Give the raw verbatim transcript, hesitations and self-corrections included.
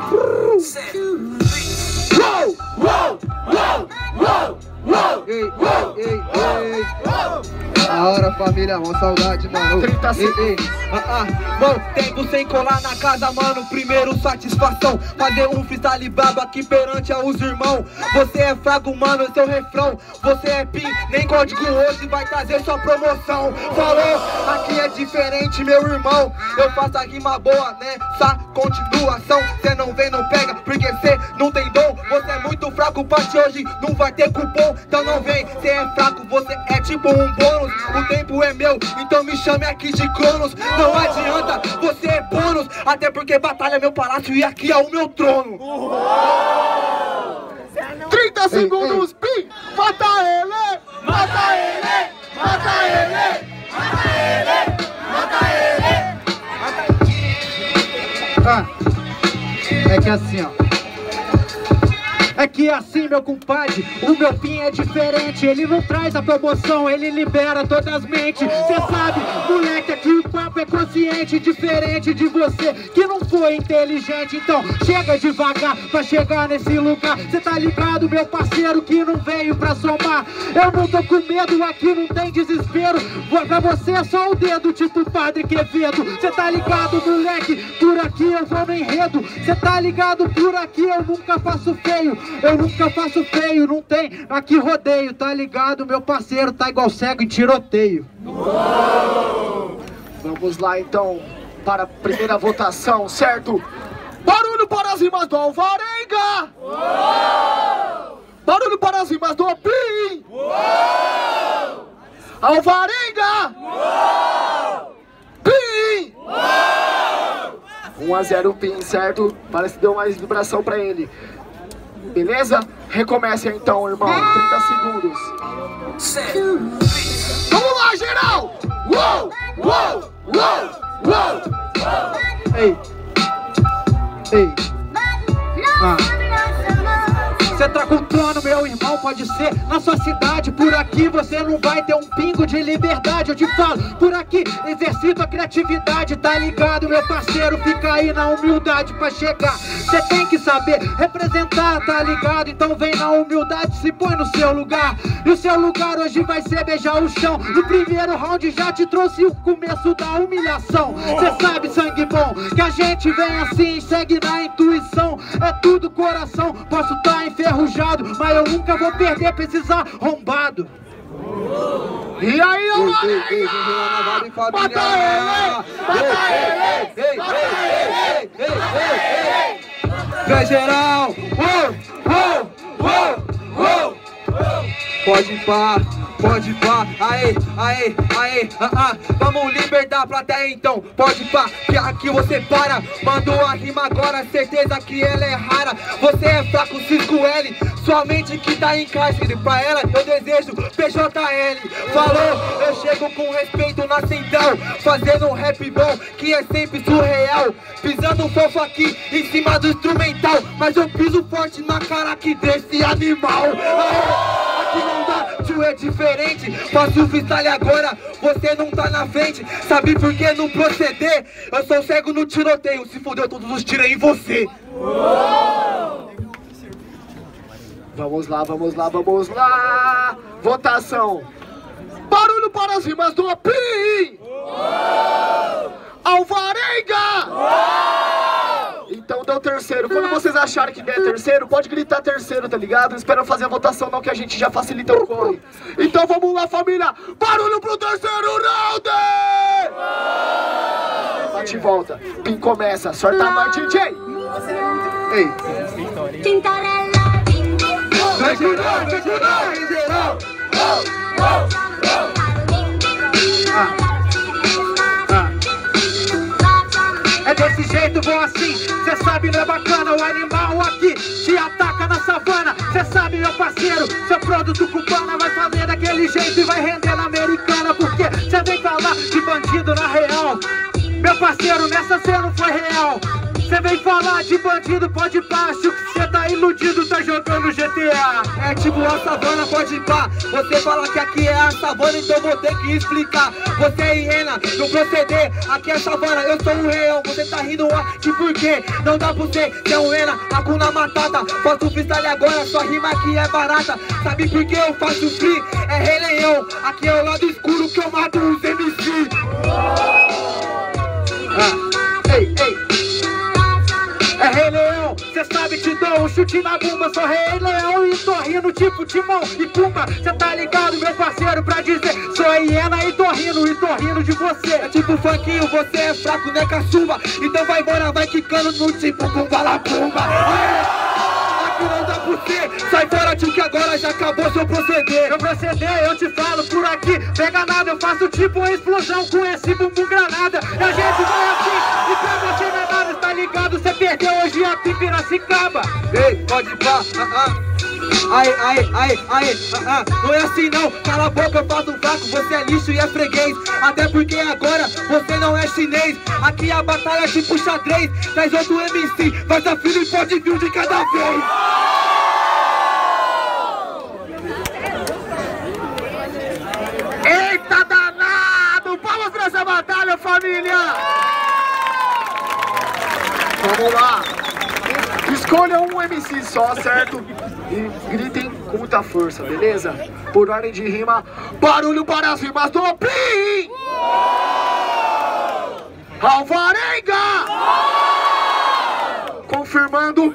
Uou, uou, uou, uou, uou. Ei, ei, ei, ei. Da hora, família, uma saudade, mano. trinta segundos. Ah, ah, mano, tempo sem colar na casa, mano. Primeiro, satisfação. Fazer um freestyle brabo aqui perante aos irmãos. Você é fraco, mano, seu refrão. Você é pin, nem código hoje vai trazer sua promoção. Falou, aqui é diferente, meu irmão. Eu faço a rima boa, né? Só continuação. Cê não vem, não pega, porque cê não tem dom. Você é muito fraco, parte hoje não vai ter cupom. Então não vem, cê é fraco, você é tipo um bônus. O tempo é meu, então me chame aqui de Cronos. Não adianta, você é bônus. Até porque batalha é meu palácio e aqui é o meu trono. trinta segundos, pim! Mata ele! Mata ele! Mata ele! Mata ele! Mata ele! Ah, é que assim, ó. É que assim, meu compadre, o meu pin é diferente. Ele não traz a promoção, ele libera todas as mentes. Cê sabe, moleque, aqui o papo é consciente. Diferente de você, que não foi inteligente. Então, chega devagar pra chegar nesse lugar. Cê tá ligado, meu parceiro, que não veio pra somar. Eu não tô com medo, aqui não tem desespero. Pra você é só o dedo, tipo Padre Quevedo. Cê tá ligado, moleque, por aqui eu vou no enredo. Cê tá ligado, por aqui eu nunca faço feio. Eu nunca faço feio, não tem aqui rodeio, tá ligado? Meu parceiro tá igual cego em tiroteio. Uou! Vamos lá então para a primeira votação, certo? Barulho para as rimas do Alvarenga! Uou! Barulho para as rimas do Pim! Uou! Alvarenga! Uou! Pim! Uou! um a zero Pim, certo? Parece que deu mais vibração pra ele. Beleza? Recomeça então, irmão. trinta segundos. Vamos lá, geral! Uou! Uou! Uou! Uou! Ei! Ei! Ah. Você tá com trono, meu irmão, pode ser na sua cidade. Por aqui você não vai ter um pingo de liberdade. Eu te falo, por aqui exercito a criatividade. Tá ligado, meu parceiro? Fica aí na humildade pra chegar. Você tem que saber representar, tá ligado? Então vem na humildade, se põe no seu lugar. E o seu lugar hoje vai ser beijar o chão. No primeiro round já te trouxe o começo da humilhação. Cê sabe, sangue bom, que a gente vem assim, segue na intuição. É tudo coração, posso tá enferrujado, mas eu nunca vou perder pra esses arrombados. E aí, Alvarenga? Mata ele! Mata ele! Mata ele! Vem geral! Uou! Uou! Uou! Uou! Pode ir pá, pode ir pá, aê, aê, aê, ah, ah. Vamos libertar a plateia então, pode ir pá, que aqui você para. Mandou a rima agora, certeza que ela é rara. Você é fraco, Cisco L, sua mente que tá em cárcere. Pra ela eu desejo P J L. Falou, eu chego com respeito na central, fazendo um rap bom, que é sempre surreal. Pisando fofo aqui, em cima do instrumental, mas eu piso forte na cara aqui desse animal. Aê. Aqui não dá, tio, é diferente. Faço o freestyle agora, você não tá na frente. Sabe por que não proceder? Eu sou cego no tiroteio, se fodeu todos os tiros em você. Uou! Vamos lá, vamos lá, vamos lá. Votação. Barulho para as rimas do Pim! Alvarenga! Uou! Então deu terceiro. Quando vocês acharem que der terceiro, pode gritar terceiro, tá ligado? Não espera fazer a votação não, que a gente já facilita o corre. Então vamos lá, família. Barulho pro terceiro round! Bate e volta. Pim começa. Sorta a marcha, D J. Ei. Vai geral, vai geral, vai geral. Ah. É desse jeito, vou assim, cê sabe, não é bacana. O animal aqui te ataca na savana. Cê sabe, meu parceiro, seu produto cubana vai fazer daquele jeito e vai render na americana. Porque cê vem falar de bandido na real. Meu parceiro, nessa cê não foi real. Cê vem falar de bandido, pode pá. Acho que cê tá iludido, tá jogando G T A. É tipo a savana, pode pá. Você fala que aqui é a savana, então vou ter que explicar. Você é hiena, no proceder, aqui é a savana, eu sou um leão. Você tá rindo aqui por quê? Não dá pra você, você é um hiena, Hakuna Matata. Faço freestyle agora, sua rima aqui é barata. Sabe por que eu faço free? É Rei Leão, aqui é o lado escuro que eu mato os M C. Ah, ei, ei. É Rei Leão, cê sabe, te dou um chute na bunda. Sou Rei Leão e tô rindo tipo Timão e Pumba. Cê tá ligado, meu parceiro, pra dizer sou a hiena e tô rindo, e tô rindo de você. É tipo funkinho, você é fraco, né, caçumba? Então vai embora, vai quicando no tipo Pumba la Pumba. Aqui não dá pra você, sai fora tio que agora já acabou seu proceder. Meu proceder, eu te falo por aqui, pega nada, eu faço tipo uma explosão com esse bumbum granada. E a gente vai assim, e pra você não é nada, tá ligado? Cê perdeu hoje aqui em Piracicaba. Ei, pode pá, ah, ah. Aê, aê, aê, aê, ah, ah. Não é assim não, cala a boca, eu faço um fraco. Você é lixo e é freguês. Até porque agora você não é chinês. Aqui a batalha é tipo xadrez. Traz outro M C, faz a fila e pode vir de cada vez. Eita danado! Vamos pra essa batalha, família! Vamos lá! Escolha um M C só, certo? E gritem com muita força, beleza? Por ordem de rima, barulho para as rimas do Pim! Alvarenga! Confirmando,